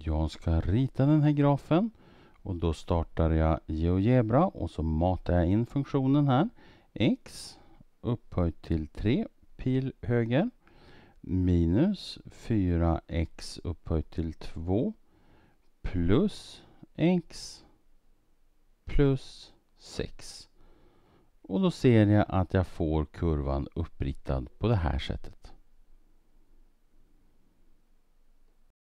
Jag ska rita den här grafen och då startar jag GeoGebra och så matar jag in funktionen här. X upphöjt till 3, pil höger, minus 4x upphöjt till 2 plus x plus 6. Och då ser jag att jag får kurvan uppritad på det här sättet.